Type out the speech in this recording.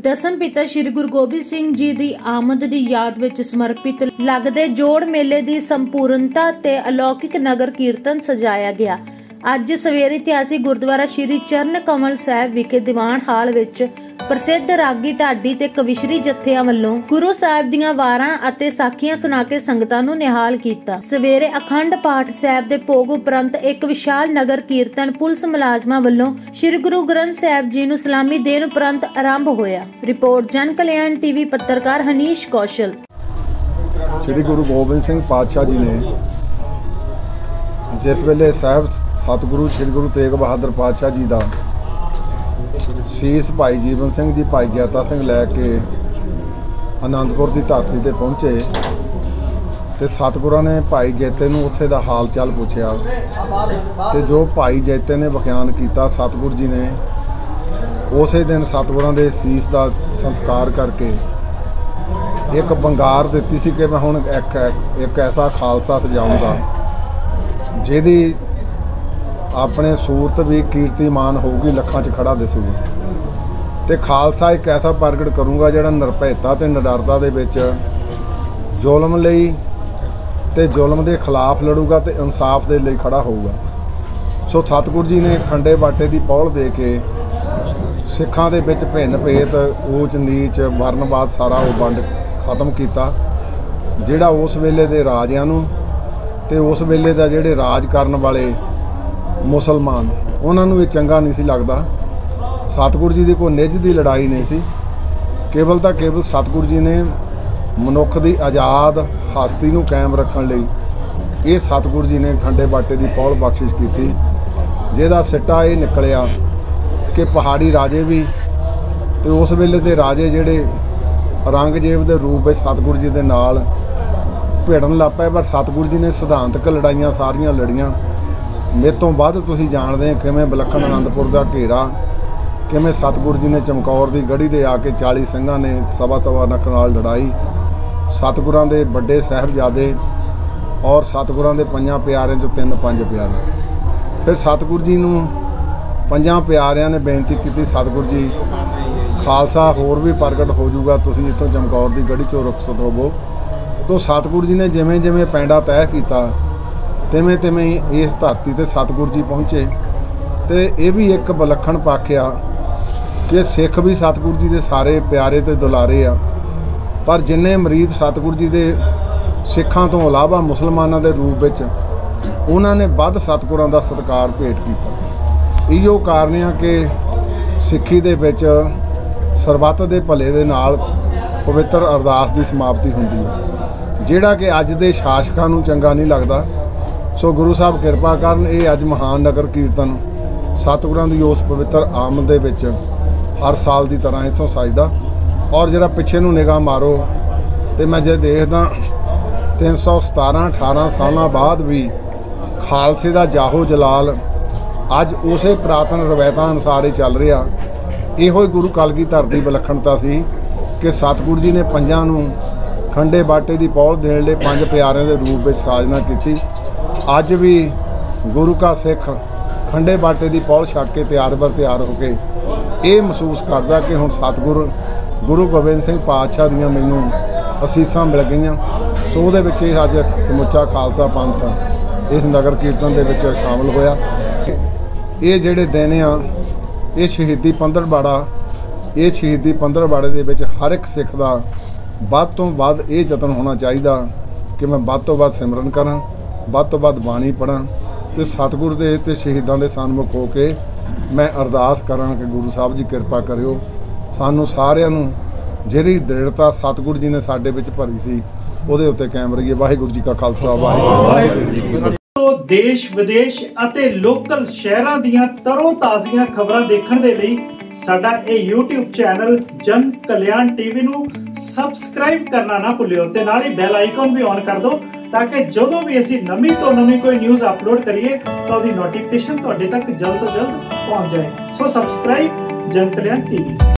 ਦਸਮ ਪਿਤਾ ਸ਼੍ਰੀ ਗੁਰੂ ਗੋਬਿੰਦ ਸਿੰਘ ਜੀ ਦੀ ਆਮਦ ਦੀ ਯਾਦ ਵਿੱਚ ਸਮਰਪਿਤ ਲੱਗਦੇ ਜੋੜ ਮੇਲੇ ਦੀ ਸੰਪੂਰਨਤਾ ਤੇ ਅਲੌਕਿਕ ਨਗਰ ਕੀਰਤਨ ਸਜਾਇਆ ਗਿਆ। ਅੱਜ ਸਵੇਰੇ ਇਤਿਹਾਸਿਕ ਗੁਰਦੁਆਰਾ ਸ਼੍ਰੀ ਚਰਨ ਕਮਲ ਸਾਹਿਬ ਵਿਖੇ ਦੀਵਾਨ ਹਾਲ ਵਿੱਚ ਪ੍ਰਸਿੱਧ ਰਾਗੀ ਢਾਡੀ ਤੇ ਕਵਿਸ਼ਰੀ ਜਥਿਆਂ ਵੱਲੋਂ ਗੁਰੂ ਸਾਹਿਬ ਦੀਆਂ ਵਾਰਾਂ ਅਤੇ ਸਾਖੀਆਂ ਸੁਣਾ ਕੇ ਸੰਗਤਾਂ ਨੂੰ ਨਿਹਾਲ ਕੀਤਾ। ਸਵੇਰੇ ਅਖੰਡ ਪਾਠ ਸਾਹਿਬ ਦੇ ਭੋਗ ਉਪਰੰਤ ਇੱਕ ਵਿਸ਼ਾਲ ਨਗਰ ਕੀਰਤਨ ਪੁਲਿਸ ਮੁਲਾਜ਼ਮਾਂ ਵੱਲੋਂ ਸ਼੍ਰੀ ਗੁਰੂ ਗ੍ਰੰਥ ਸਾਹਿਬ ਜੀ ਨੂੰ ਸਲਾਮੀ ਦੇਣ ਉਪਰੰਤ ਆਰੰਭ ਹੋਇਆ। ਰਿਪੋਰਟ ਜਨ ਕਲਿਆਣ ਟੀਵੀ ਪੱਤਰਕਾਰ ਹਨੀਸ਼ ਕੌਸ਼ਲ। ਸ਼੍ਰੀ ਗੁਰੂ ਗੋਬਿੰਦ ਸਿੰਘ ਪਾਤਸ਼ਾਹ ਜੀ ਨੇ ਜਿਸ ਵੇਲੇ ਸਾਹਿਬ ਸਤਿਗੁਰੂ ਸ਼੍ਰੀ ਗੁਰੂ ਤੇਗ ਬਹਾਦਰ ਪਾਤਸ਼ਾਹ ਜੀ ਦਾ ਸੀਸ ਭਾਈ ਜੀਵਨ ਸਿੰਘ ਜੀ ਭਾਈ ਜੈਤਾ ਸਿੰਘ ਲੈ ਕੇ ਆਨੰਦਪੁਰ ਦੀ ਧਰਤੀ ਤੇ ਪਹੁੰਚੇ ਤੇ ਸਤਿਗੁਰਾਂ ਨੇ ਭਾਈ ਜੈਤੇ ਨੂੰ ਉੱਥੇ ਦਾ ਹਾਲ ਚਾਲ ਪੁੱਛਿਆ ਤੇ ਜੋ ਭਾਈ ਜੈਤੇ ਨੇ ਬਿਆਨ ਕੀਤਾ ਸਤਿਗੁਰ ਜੀ ਨੇ ਉਸੇ ਦਿਨ ਸਤਿਗੁਰਾਂ ਦੇ ਸੀਸ ਦਾ ਸੰਸਕਾਰ ਕਰਕੇ ਇੱਕ ਬੰਗਾਰ ਦਿੱਤੀ ਸੀ ਕਿ ਮੈਂ ਹੁਣ ਇੱਕ ਐਸਾ ਖਾਲਸਾ ਸਜਾਊਂਗਾ ਜਿਹਦੀ ਆਪਣੇ ਸੂਰਤ ਵੀ ਕੀਰਤੀਮਾਨ ਹੋਊਗੀ, ਲੱਖਾਂ 'ਚ ਖੜਾ ਦਿਸੂਗਾ ਤੇ ਖਾਲਸਾ ਇੱਕ ਐਸਾ ਪ੍ਰਗਟ ਕਰੂੰਗਾ ਜਿਹੜਾ ਨਿਰਭੈਤਾ ਤੇ ਨਿਡਰਤਾ ਦੇ ਵਿੱਚ ਜ਼ੁਲਮ ਲਈ ਤੇ ਜ਼ੁਲਮ ਦੇ ਖਿਲਾਫ ਲੜੂਗਾ ਤੇ ਇਨਸਾਫ ਦੇ ਲਈ ਖੜਾ ਹੋਊਗਾ। ਸੋ ਸਤਿਗੁਰੂ ਜੀ ਨੇ ਖੰਡੇ ਬਾਟੇ ਦੀ ਪੌਲ ਦੇ ਕੇ ਸਿੱਖਾਂ ਦੇ ਵਿੱਚ ਭਿੰਨ ਭੇਤ ਊਚ ਨੀਚ ਵਰਨਵਾਦ ਸਾਰਾ ਉਹ ਵੰਡ ਖਤਮ ਕੀਤਾ। ਜਿਹੜਾ ਉਸ ਵੇਲੇ ਦੇ ਰਾਜਿਆਂ ਨੂੰ ਤੇ ਉਸ ਵੇਲੇ ਦਾ ਜਿਹੜੇ ਰਾਜ ਕਰਨ ਵਾਲੇ ਮੁਸਲਮਾਨ ਉਹਨਾਂ ਨੂੰ ਇਹ ਚੰਗਾ ਨਹੀਂ ਸੀ ਲੱਗਦਾ। ਸਤਿਗੁਰੂ ਜੀ ਦੀ ਕੋਈ ਨਿੱਜ ਦੀ ਲੜਾਈ ਨਹੀਂ ਸੀ, ਕੇਵਲ ਤਾਂ ਕੇਵਲ ਸਤਿਗੁਰੂ ਜੀ ਨੇ ਮਨੁੱਖ ਦੀ ਆਜ਼ਾਦ ਹਸਤੀ ਨੂੰ ਕਾਇਮ ਰੱਖਣ ਲਈ ਇਹ ਸਤਿਗੁਰੂ ਜੀ ਨੇ ਖੰਡੇ ਬਾਟੇ ਦੀ ਪੌਲ ਬਖਸ਼ਿਸ਼ ਕੀਤੀ, ਜਿਹਦਾ ਸਿੱਟਾ ਇਹ ਨਿਕਲਿਆ ਕਿ ਪਹਾੜੀ ਰਾਜੇ ਵੀ ਤੇ ਉਸ ਵੇਲੇ ਦੇ ਰਾਜੇ ਜਿਹੜੇ ਔਰੰਗਜ਼ੇਬ ਦੇ ਰੂਪ ਵਿੱਚ ਸਤਿਗੁਰੂ ਜੀ ਦੇ ਨਾਲ ਭਿੜਨ ਲੱਗ ਪਏ। ਪਰ ਸਤਿਗੁਰੂ ਜੀ ਨੇ ਸਿਧਾਂਤਕ ਲੜਾਈਆਂ ਸਾਰੀਆਂ ਲੜੀਆਂ। ਮੇਰੇ ਤੋਂ ਵੱਧ ਤੁਸੀਂ ਜਾਣਦੇ ਕਿਵੇਂ ਵਿਲੱਖਣ ਆਨੰਦਪੁਰ ਦਾ ਘੇਰਾ, ਕਿਵੇਂ ਸਤਿਗੁਰੂ ਜੀ ਨੇ ਚਮਕੌਰ ਦੀ ਗੜੀ ਦੇ ਆ ਕੇ 40 ਸਿੰਘਾਂ ਨੇ ਸਵਾ ਨੱਕ ਨਾਲ ਲੜਾਈ। ਸਤਿਗੁਰਾਂ ਦੇ ਵੱਡੇ ਸਾਹਿਬਜ਼ਾਦੇ ਔਰ ਸਤਿਗੁਰਾਂ ਦੇ ਪੰਜਾਂ ਪਿਆਰਿਆਂ 'ਚੋਂ ਪੰਜ ਪਿਆਰੇ। ਫਿਰ ਸਤਿਗੁਰੂ ਜੀ ਨੂੰ ਪੰਜਾਂ ਪਿਆਰਿਆਂ ਨੇ ਬੇਨਤੀ ਕੀਤੀ, ਸਤਿਗੁਰੂ ਜੀ ਖਾਲਸਾ ਹੋਰ ਵੀ ਪ੍ਰਗਟ ਹੋ ਜਾਊਗਾ, ਤੁਸੀਂ ਇੱਥੋਂ ਚਮਕੌਰ ਦੀ ਗੜੀ 'ਚੋਂ ਰੁਖਸਤ ਹੋਵੋ। ਤਾਂ ਸਤਿਗੁਰੂ ਜੀ ਨੇ ਜਿਵੇਂ ਜਿਵੇਂ ਪੈਂਡਾ ਤੈਅ ਕੀਤਾ ਤਿਵੇਂ ਤਿਵੇਂ ਹੀ ਇਸ ਧਰਤੀ ਤੇ ਸਤਿਗੁਰੂ ਜੀ ਪਹੁੰਚੇ। ਤੇ ਇਹ ਵੀ ਇੱਕ ਵਿਲੱਖਣ ਪੱਖ ਆ ਕਿ ਸਿੱਖ ਵੀ ਸਤਿਗੁਰੂ ਜੀ ਦੇ ਸਾਰੇ ਪਿਆਰੇ ਤੇ ਦੁਲਾਰੇ ਆ, ਪਰ ਜਿੰਨੇ ਮਰੀਦ ਸਤਿਗੁਰੂ ਜੀ ਦੇ ਸਿੱਖਾਂ ਤੋਂ ਇਲਾਵਾ ਮੁਸਲਮਾਨਾਂ ਦੇ ਰੂਪ ਵਿੱਚ ਉਹਨਾਂ ਨੇ ਵੱਧ ਸਤਿਗੁਰਾਂ ਦਾ ਸਤਿਕਾਰ ਭੇਟ ਕੀਤਾ। ਇਹੋ ਕਾਰਨ ਆ ਕਿ ਸਿੱਖੀ ਦੇ ਵਿੱਚ ਸਰਬੱਤ ਦੇ ਭਲੇ ਦੇ ਨਾਲ ਪਵਿੱਤਰ ਅਰਦਾਸ ਦੀ ਸਮਾਪਤੀ ਹੁੰਦੀ ਹੈ, ਜਿਹੜਾ ਕਿ ਅੱਜ ਦੇ ਸ਼ਾਸਕਾਂ ਨੂੰ ਚੰਗਾ ਨਹੀਂ ਲੱਗਦਾ। ਸੋ ਗੁਰੂ ਸਾਹਿਬ ਕਿਰਪਾ ਕਰਨ ਇਹ ਅੱਜ ਮਹਾਨ ਨਗਰ ਕੀਰਤਨ ਸਤਿਗੁਰਾਂ ਦੀ ਉਸ ਪਵਿੱਤਰ ਆਮਦ ਦੇ ਵਿੱਚ ਹਰ ਸਾਲ ਦੀ ਤਰ੍ਹਾਂ ਇੱਥੋਂ ਸਜਦਾ। ਔਰ ਜਿਹੜਾ ਪਿੱਛੇ ਨੂੰ ਨਿਗਾਹ ਮਾਰੋ ਤੇ ਮੈਂ ਜੇ ਦੇਖਦਾ 317-18 ਸਾਲਾਂ ਬਾਅਦ ਵੀ ਖਾਲਸੇ ਦਾ ਜਾਹੋ ਜਲਾਲ ਅੱਜ ਉਸੇ ਪੁਰਾਤਨ ਰਵਾਇਤਾਂ ਅਨੁਸਾਰ ਹੀ ਚੱਲ ਰਿਹਾ। ਇਹੋ ਹੀ ਗੁਰੂ ਕਲਗੀਧਰ ਦੀ ਵਿਲੱਖਣਤਾ ਸੀ ਕਿ ਸਤਿਗੁਰੂ ਜੀ ਨੇ ਪੰਜਾਂ ਨੂੰ ਖੰਡੇ ਬਾਟੇ ਦੀ ਪੌਲ ਦੇਣ ਲਈ ਪੰਜ ਪਿਆਰਿਆਂ ਦੇ ਰੂਪ ਵਿੱਚ ਸਾਜਨਾ ਕੀਤੀ। ਅੱਜ ਵੀ ਗੁਰੂ ਕਾ ਸਿੱਖ ਖੰਡੇ ਬਾਟੇ ਦੀ ਪੌਲ ਛੱਕ ਕੇ ਤਿਆਰ ਹੋ ਕੇ ਇਹ ਮਹਿਸੂਸ ਕਰਦਾ ਕਿ ਹੁਣ ਸਤਿਗੁਰੂ ਗੁਰੂ ਗੋਬਿੰਦ ਸਿੰਘ ਪਾਤਸ਼ਾਹ ਦੀਆਂ ਮੈਨੂੰ ਅਸੀਸਾਂ ਮਿਲ ਗਈਆਂ। ਸੋ ਉਹਦੇ ਵਿੱਚ ਇਹ ਅੱਜ ਸਮੁੱਚਾ ਖਾਲਸਾ ਪੰਥ ਇਸ ਨਗਰ ਕੀਰਤਨ ਦੇ ਵਿੱਚ ਸ਼ਾਮਲ ਹੋਇਆ। ਇਹ ਜਿਹੜੇ ਦਿਨ ਆ ਇਹ ਸ਼ਹੀਦੀ ਪੰਦਰਵਾੜਾ, ਇਹ ਸ਼ਹੀਦੀ ਪੰਦਰਵਾੜੇ ਦੇ ਵਿੱਚ ਹਰ ਇੱਕ ਸਿੱਖ ਦਾ ਵੱਧ ਤੋਂ ਵੱਧ ਇਹ ਯਤਨ ਹੋਣਾ ਚਾਹੀਦਾ ਕਿ ਮੈਂ ਵੱਧ ਤੋਂ ਵੱਧ ਸਿਮਰਨ ਕਰਾਂ, ਵੱਧ ਤੋਂ ਵੱਧ ਬਾਣੀ ਪੜ੍ਹਾਂ ਤੇ ਸਤਿਗੁਰ ਦੇ ਤੇ ਸ਼ਹੀਦਾਂ ਦੇ ਸਨਮੁਖ ਹੋ ਕੇ ਮੈਂ ਅਰਦਾਸ ਕਰਾਂ ਕਿ ਗੁਰੂ ਸਾਹਿਬ ਜੀ ਕਿਰਪਾ ਕਰਿਓ ਸਾਨੂੰ ਸਾਰਿਆਂ ਨੂੰ ਜਿਹੜੀ ਦ੍ਰਿੜਤਾ ਸਤਿਗੁਰੂ ਜੀ ਨੇ ਸਾਡੇ ਵਿੱਚ ਭਰੀ ਸੀ ਉਹਦੇ ਉੱਤੇ ਕਾਇਮ ਰਹੀਏ। ਵਾਹਿਗੁਰੂ ਜੀ ਕਾ ਖਾਲਸਾ, ਵਾਹਿਗੁਰੂ ਜੀ ਕੀ ਫਤਿਹ। ਦੇਸ਼ ਵਿਦੇਸ਼ ਅਤੇ ਲੋਕਲ ਸ਼ਹਿਰਾਂ ਦੀਆਂ ਤਰੋ ਤਾਜ਼ੀਆਂ ਖਬਰਾਂ ਦੇਖਣ ਦੇ ਲਈ ਸਾਡਾ ਇਹ YouTube ਚੈਨਲ ਜਨ ਕਲਿਆਣ ਟੀਵੀ ਨੂੰ ਸਬਸਕ੍ਰਾਈਬ ਕਰਨਾ ਨਾ ਭੁੱਲਿਓ ਤੇ ਨਾਲ ਹੀ ਬੈਲ ਆਈਕਨ ਵੀ ਔਨ ਕਰ ਦਿਓ ਤਾਂ ਕਿ ਜਦੋਂ ਵੀ ਅਸੀਂ ਨਵੀਂ ਤੋਂ ਨਵੀਂ ਕੋਈ ਨਿਊਜ਼ ਅਪਲੋਡ ਕਰੀਏ ਤਾਂ ਉਹਦੀ ਨੋਟੀਫਿਕੇਸ਼ਨ ਤੁਹਾਡੇ ਤੱਕ ਜਲਦ ਤੋਂ ਜਲਦ ਪਹੁੰਚ ਜਾਏ। ਸੋ ਸਬਸਕ੍ਰਾਈਬ ਜਨ ਕਲਿਆਣ ਟੀਵੀ।